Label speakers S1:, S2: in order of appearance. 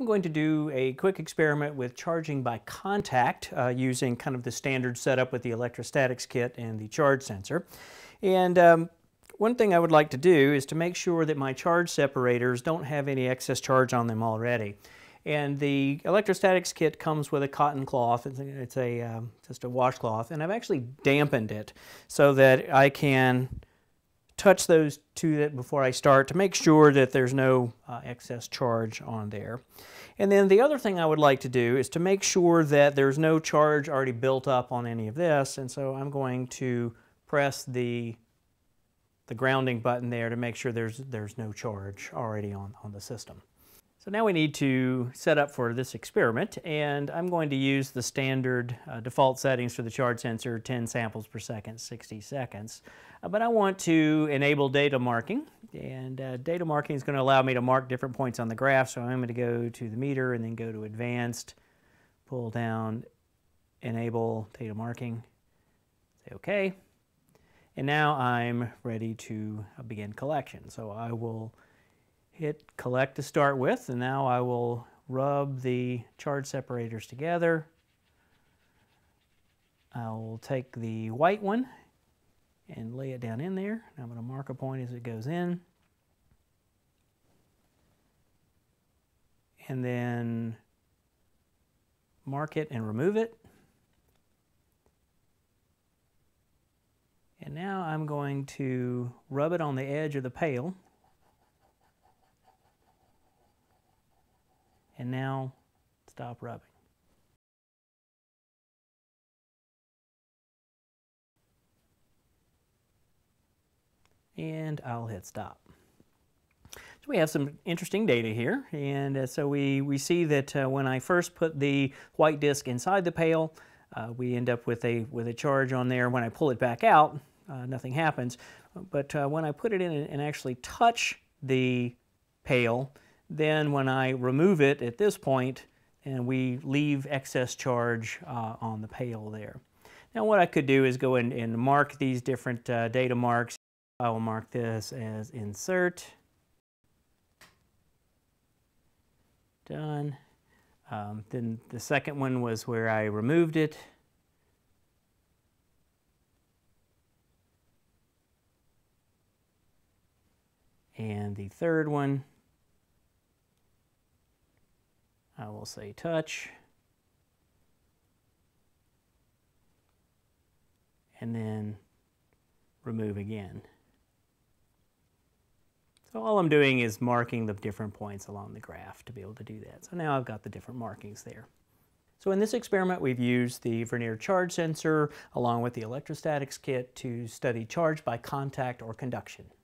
S1: I'm going to do a quick experiment with charging by contact using kind of the standard setup with the electrostatics kit and the charge sensor. And one thing I would like to do is to make sure that my charge separators don't have any excess charge on them already. And the electrostatics kit comes with a cotton cloth. It's just a washcloth, and I've actually dampened it so that I can touch those two before I start to make sure that there's no excess charge on there. And then the other thing I would like to do is to make sure that there's no charge already built up on any of this, and so I'm going to press the grounding button there to make sure there's no charge already on the system. So now we need to set up for this experiment, and I'm going to use the standard default settings for the charge sensor, 10 samples per second, 60 seconds. But I want to enable data marking, and data marking is going to allow me to mark different points on the graph. So I'm going to go to the meter and then go to advanced, pull down, enable data marking, say OK. And now I'm ready to begin collection. So I will hit collect to start with, and now I will rub the charge separators together. I'll take the white one and lay it down in there. I'm going to mark a point as it goes in. And then mark it and remove it. And now I'm going to rub it on the edge of the pail. And now stop rubbing. And I'll hit stop. So we have some interesting data here, and so we see that when I first put the white disc inside the pail, we end up with a charge on there. When I pull it back out, nothing happens. But when I put it in and actually touch the pail, then when I remove it at this point, and we leave excess charge on the pail there. Now what I could do is go in and mark these different data marks. I will mark this as insert. Done. Then the second one was where I removed it. And the third one, I will say touch, and then remove again. So all I'm doing is marking the different points along the graph to be able to do that. So now I've got the different markings there. So in this experiment, we've used the Vernier charge sensor along with the electrostatics kit to study charge by contact or conduction.